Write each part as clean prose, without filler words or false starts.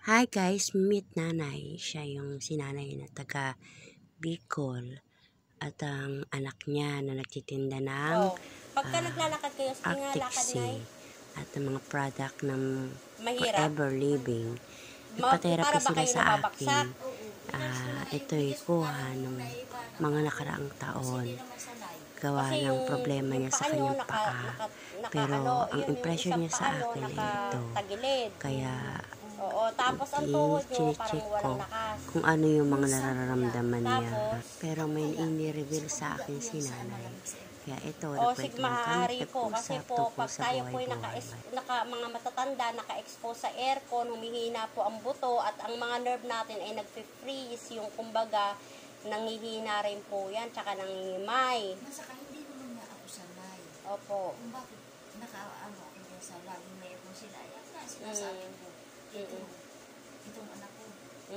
Hi guys, meet nanay. Siya yung sinanay na taga Bicol. At ang anak niya na nagtitinda ng Pagka naglalakad kayo, sige nga, Arctic lakad Sea. na At ang mga product ng mahirap. Forever Living. Para Nagpa-therapy ba sila kayo sa nababaksak? akin. Ito'y kuha ng mga nakaraang taon. Gawa Kasi ng problema niya sa kanyang Pero ang impression niya sa akin ay ito. Tagilid. Kaya Oo, tapos ang tuhod nyo parang walang lakas. kung ano yung mga nararamdaman niya. Pero may ini-reveal sa akin si nanay. Kaya ito, Sige, maaari po. Kasi po, pag tayo po mga matatanda, naka-expose sa aircon, humihina po ang buto, at ang mga nerve natin ay nag-freeze, yung kumbaga, nangihina rin po yan, tsaka nangihimay. Masaka hindi naman nga ako sanay. Opo. Kung bakit nakaano ako dyan sa laging mayroon sila, yan nga sinasabi ko. Itong anak ko.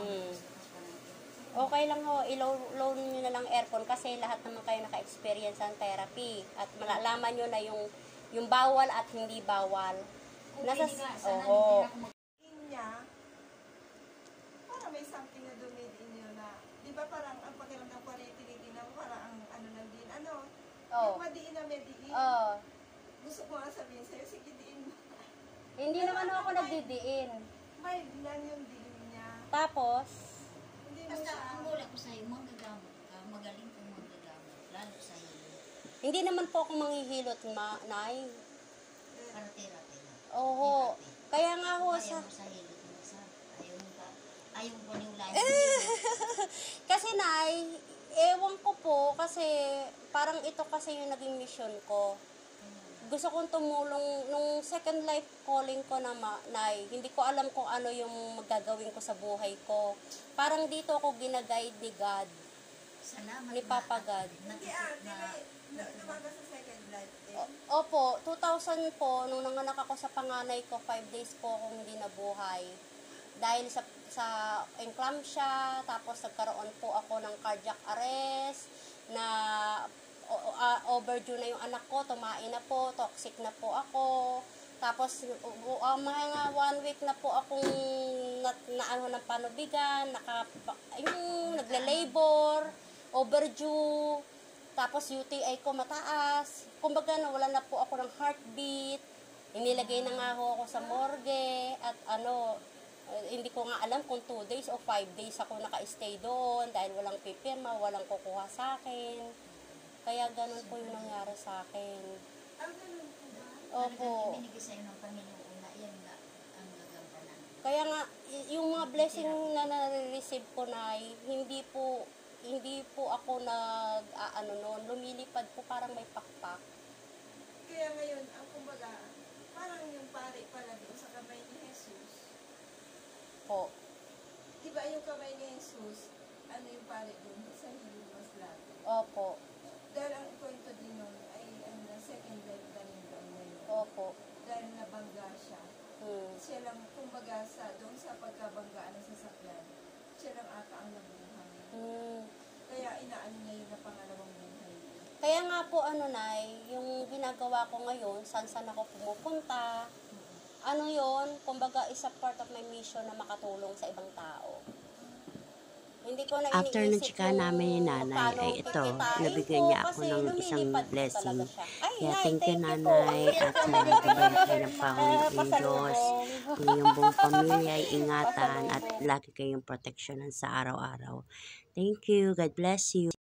Okay lang ho, i-loan nyo na lang aircon kasi lahat naman kayo naka-experience ng therapy at malalaman nyo na yung bawal at hindi bawal. Niya, para may something na dumid in you na, di ba parang ang pakiramdam ko rin tinitingnan mo, parang ang ano lang din, yung madiin na mediin. Gusto ko nga sabihin sa'yo, sige diin mo. Hindi naman ako nagdidiin. May lang yung diin niya. Tapos, Hindi mo Basta siya, ang wala ko sa'yo, manggagamot ka, magaling kang manggagamot, lalo sa'yo. hindi naman po ako manghihilot, Nay. Para therapy lang. Oo. Kaya nga ho Ayaw sa... mo sa hilot mo sa, ayaw mo paniwalayan. Kasi Nay, ewan ko po kasi parang ito kasi yung naging mission ko. Gusto kong tumulong nung second life calling ko na Nay, hindi ko alam kung ano yung magagawin ko sa buhay ko. Parang dito ako ginaguide ni God, Salamat ni Papa God. hindi lumaga sa second life din. Opo, 2000 po, nung nanganak ako sa panganay ko, 5 days po akong hindi nabuhay. Dahil sa eclampsia, tapos nagkaroon po ako ng cardiac arrest, na overdue na yung anak ko, tumain na po, toxic na po ako. Tapos, mga 1 week na po akong naano ng panubigan, yung nagle-labor, overdue, tapos UTI ko mataas. Kumbaga, wala na po ako ng heartbeat. Inilagay na nga ako sa morgue, at hindi ko nga alam kung 2 days o 5 days ako naka-stay doon dahil walang pipirma, walang kukuha sa akin. Kaya ganun po yung nangyari sa akin. Ganun po ba? Opo. Ibinigay sa'yo ng Panginoon na yan nga ang gagampanan. Kaya nga, yung mga blessing na nare-receive ko na, hindi po ako lumilipad po, parang may pakpak. Kaya ngayon, ang kumbaga, parang yung pare pala doon sa kamay ni Jesus. Po. Di ba yung kamay ni Jesus, ano yung pare doon? Sa Hilong Maslado. Opo. Dahil ang kwento din nun ay second life na rin doon ngayon. Opo. Dahil nabangga siya. Siya lang, kumbaga, doon sa pagkabanggaan ng sasakyan, siya lang ata ang nabuhay. Kaya inaano niya yung pangalawang buhay. Kaya nga po, Nay, yung ginagawa ko ngayon, saan ako pumupunta, kumbaga, is a part of my mission na makatulong sa ibang tao. Hindi ko na iniisip after nung chika namin ni nanay, ay ito, nabigyan niya ako ng isang blessing. Kaya thank you nanay, at nagabay kayo ng Panginoon Diyos. Ang iyong buong pamilya ay ingatan at lagi kayong proteksyonan sa araw-araw. Thank you, God bless you.